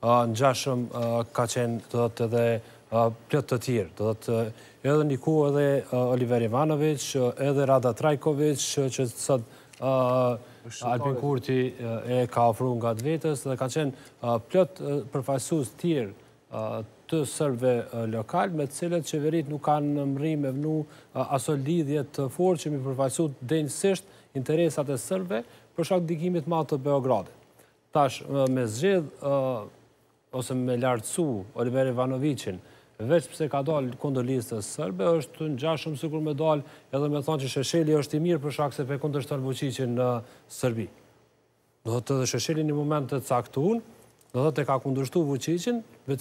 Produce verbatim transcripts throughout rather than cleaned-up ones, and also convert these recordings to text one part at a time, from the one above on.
në gjashëm ka qenë të dhe edhe plët të tjerë. Do të edhe Niku, edhe Oliver Ivanović, edhe Rada Trajković, që sot Albin Kurti e ka ofru nga të vetës, dhe ka qenë plët përfaqësues tjerë të serbëve lokal, me të cilët qeverit nuk kanë mri me vënu aso lidhje të fortë që mi përfaqësu denjësisht interesat e serbëve për shkak dikimit ma të Beogradit. Tash, me zgjedh ose me lartësu Oliver Ivanovićin, veç pse ka dalë kundër listës serbe, është në gjashëm sikur me dalë edhe me thonë që Shesheli është i mirë për shkak se pe kundërshton Vučićin në Serbi. Do të dhe Shesheli një moment të caktuar, do të ka kundërshtu Vučićin,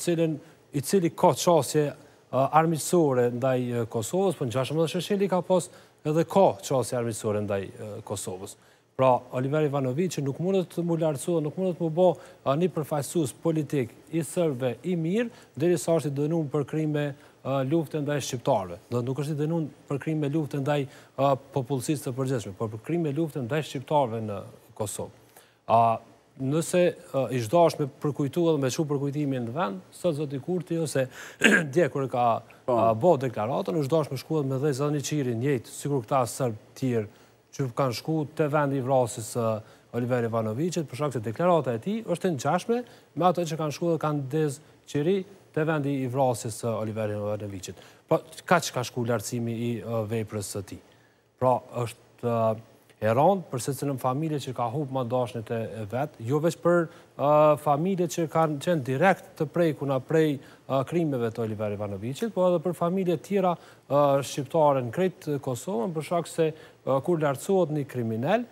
i cili ka qasje armiqësore ndaj Kosovës, për në gjashëm edhe Shesheli ka pas edhe ka qasje armiqësore ndaj Kosovës. Pra, Oliver Ivanović nuk mundet të mu lartësua, nuk mundet të mu bo një përfaqësues politik i serbëve i mirë, deri sa është i dënuar për krime lufte ndaj shqiptarëve. Do nuk është i dënuar për krime lufte ndaj popullsisë të përgjithshme, por për krime lufte ndaj shqiptarëve në Kosovë. Nëse i zhdash me përkujtu edhe me çu përkujtimin në vend, sot zoti Kurti ose dje kur ka bo deklaratën, u zhdash me shkuat me dhe zani Qiri njëjtë, sikur këta serbë tjerë që kanë shku të vendi i vrasjes Oliver Ivanovićit, për shkak se deklarata e tij është e ngjashme me ato që kanë shku dhe kanë dez Qiri të vendi i vrasjes Oliver Ivanovićit. Po, kaq ka shku lartësimi i veprës së tij. Pra, është e rëndë për secilën familje që ka humbur më dashnit e vet, jo vetëm për familjet që kanë qenë direkt të prekuna prej krimeve të Oliver Ivanovićit, po edhe për familje tjera shqiptare në krejt Kosovën, për shkak se kur lartësohet një kriminal,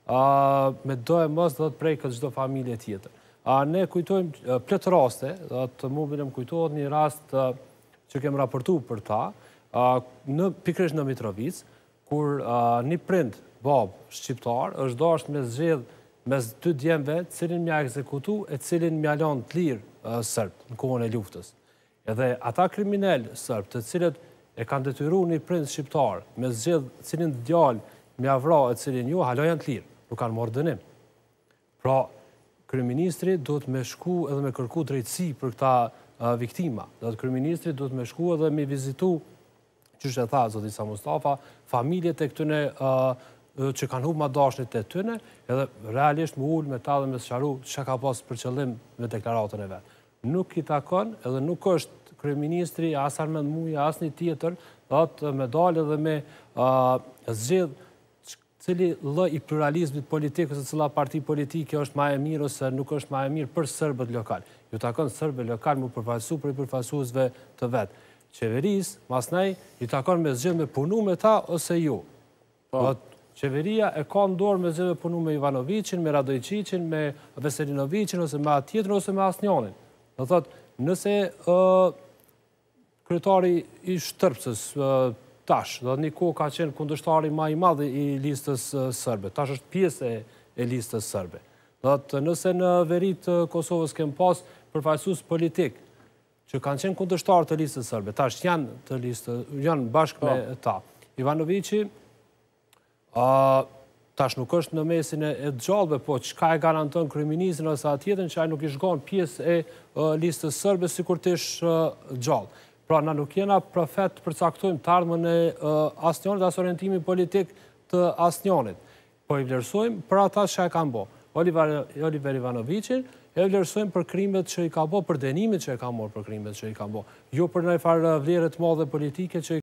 me do e mos do të preket çdo familje tjetër. Ne kujtojmë plot raste, të mundin më kujtohet një rast që kem raportuar për ta, në pikërisht në Mitrovic, kur një prind bab shqiptar është dashur me zgjedh mes dy djemve, cilin mja ekzekutu e cilin mja lanë të lirë sërbë në kohën e luftës. Edhe ata kriminal sërbë, të cilët e kanë detyru një prind shqiptar me zgjedh cilin djalë mja vra e cilin ju, halo janë të lirë, nuk kanë marrë dënim. Pra, kryeministri duhet me shku edhe me kërku drejtësi për këta viktima. Dhe kryeministri duhet me shku edhe me vizitu, që që e tha, zoti Sa Mustafa, familjet e këtëne që kanë humbur madashnet e tyne, edhe realisht më ullë me ta dhe me sqaru që ka pas për qëllim me deklaratën e vetë. Nuk i takon edhe nuk është kryeministri as Armend Muja, as një tjetër, dhe me dalë edhe me zgjedh cili lloj i pluralizmit politik ose cila parti politike është ma e mirë ose nuk është ma e mirë për serbët lokal. Ju takon serbët lokal mu përfaqësu për i përfaqësuesve të vetë. Qeveris, masnej, i takon me zgjedh me punu me ta ose ju. Qeveria e ka në dorë me zgjedh me punu me Ivanovićin, me Radojčićin, me Veselinovićin, ose me atë tjetër, ose me asnjonin. Dhe thot, nëse kryetari i Shtërpsës tash, dhe një kohë ka qenë kundërshtari ma i madhi i listës sërbe, tash është pjesë e listës sërbe. Dhe nëse në veri të Kosovës kem pas përfaqësues politik, që kanë qenë kundërshtarë të listës sërbe, tash janë të listë, janë bashkë me ta. Ivanovići, tash nuk është në mesin e gjallëve, po çka e garanton kryeministrin ose atjetën që ai nuk i shgon pjesë e listës sërbe sikur të ishte gjallë. Pra, na nuk jena profet përcaktojmë të ardhmën e asnjënit as orientimin politik të asnjënit. Po i vlerësojmë për ata që e kanë bë. Oliver Ivanovićin e vlerësojmë për krimet që i ka bë, për dënimet që e ka marrë për krimet që i ka bë. Jo për ndonjë farë vlerë të madhe politike që